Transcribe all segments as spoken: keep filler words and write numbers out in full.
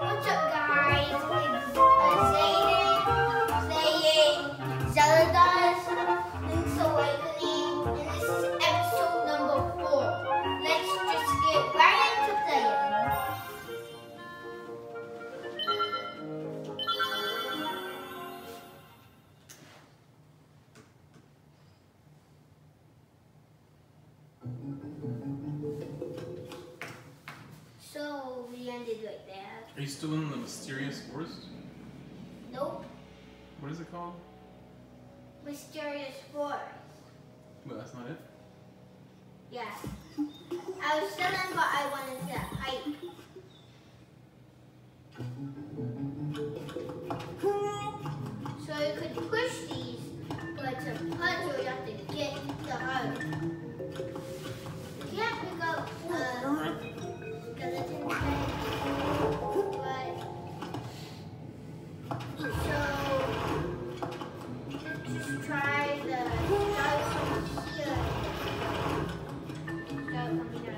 What's up, guys? It's uh, Zayden playing Zelda's Link's Awakening, and this is episode number four. Let's just get right into playing. So we ended right there. Are you still in the mysterious forest? Nope. What is it called? Mysterious Forest. Well, that's not it. Yeah. I was still in, but I wanted to hike. So you could push these, but it's a puzzle you have to get the hut. You can't pick up uh, skeleton head, but so just try the start from here. Start from here.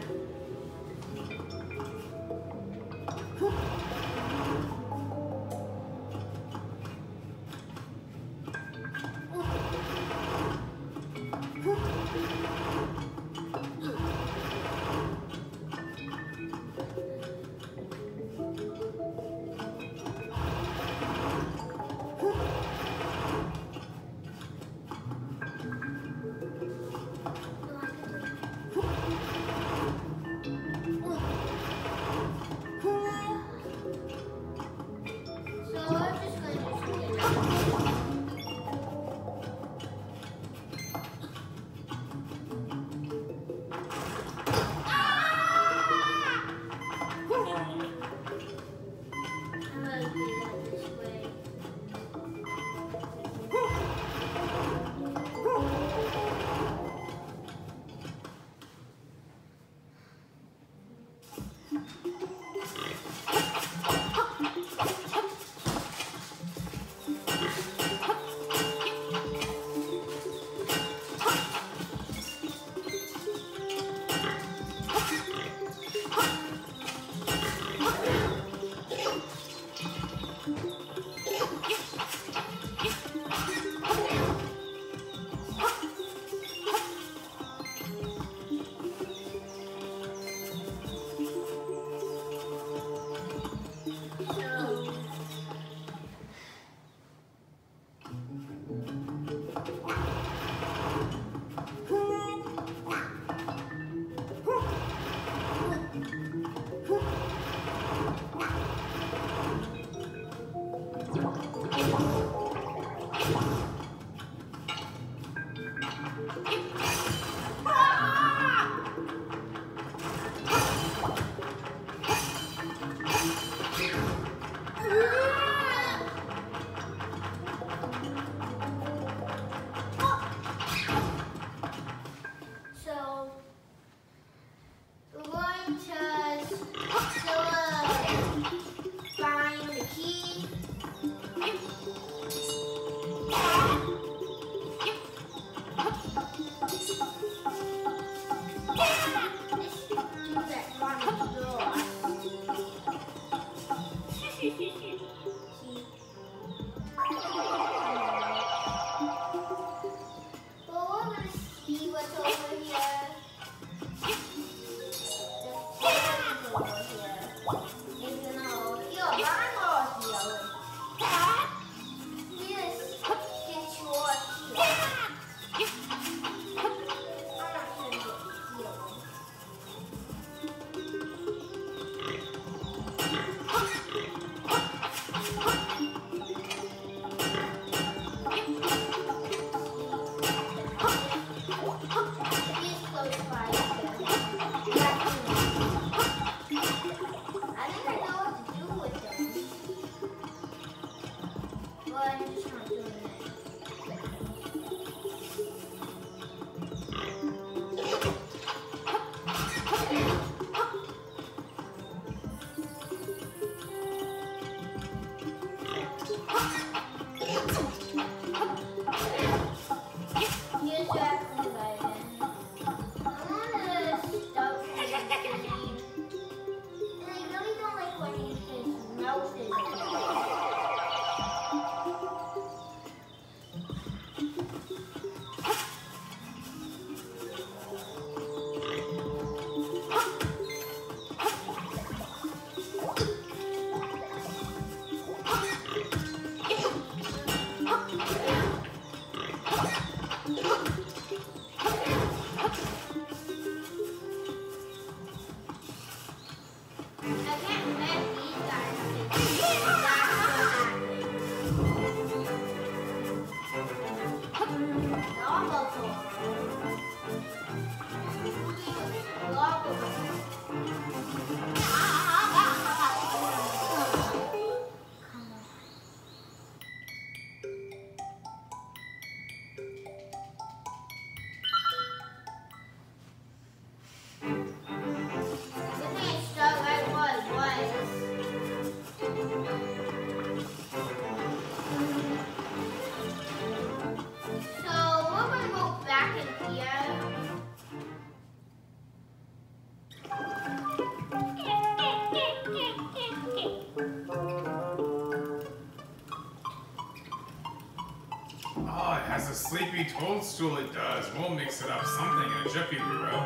a sleepy toadstool, it does. We'll mix it up something in a jiffy, we will.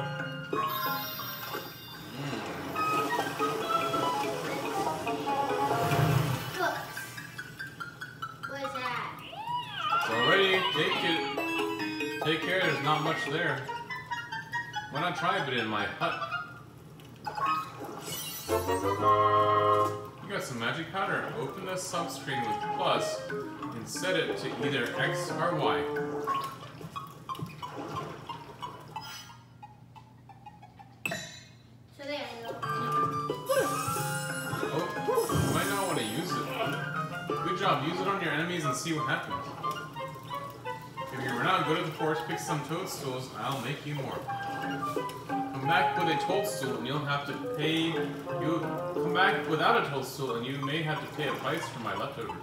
Books. What's that? It's already. Take it. Take care. There's not much there. Why not try a bit in my hut? You got some magic powder. Open the subscreen with plus and set it to either X or Y. So there you go. Oh, you might not want to use it. Good job. Use it on your enemies and see what happens. If you run out, go to the forest, pick some toadstools, and I'll make you more. Come back with a toadstool and you'll have to pay... You'll come back without a toadstool and you may have to pay a price for my leftovers.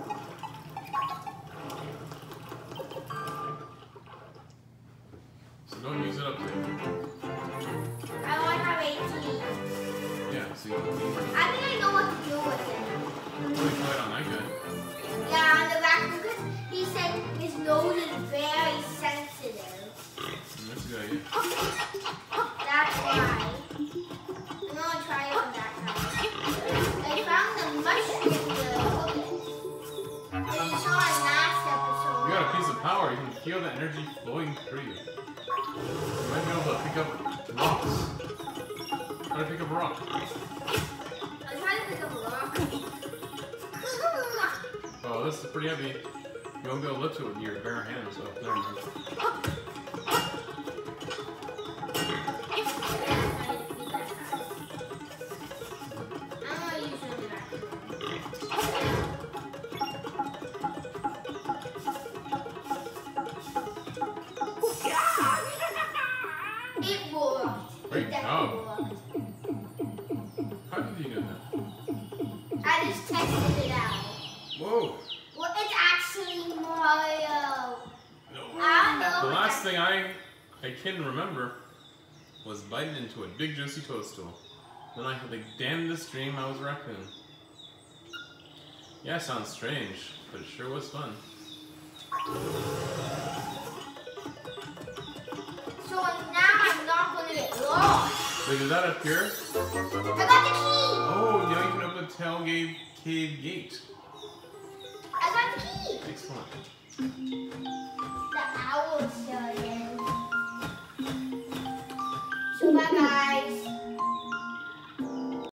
So don't use it up there. I only have eighteen. Yeah, see? I think I know what to do with it. Really try it on that guy. Yeah, on the back because he said his nose is very sensitive. And that's a good idea. That's why. I'm gonna try it on that guy. I found the mushroom to cook it. And you saw in last episode. You got a piece of power, you can feel the energy flowing through you. You might be able to pick up rocks. Try to pick up a rock. I'm trying to pick up a rock. Oh, this is pretty heavy. You won't be able to lift it with your bare hands, so never mind. I'm gonna use it back. It worked. Great It definitely job. worked. How did you do that? I just tested it out. Whoa! Well, it's actually Mario. No. I don't know. The last thing I I can remember was biting into a big juicy toadstool. Then I had the damnedest dream I was a raccoon. Yeah, sounds strange, but it sure was fun. So now I'm not gonna get lost. Wait, did that appear? I got the key. Oh, now you can open the Tailgate Cave Gate. I got the key. Excellent. The owl still in. So bye guys.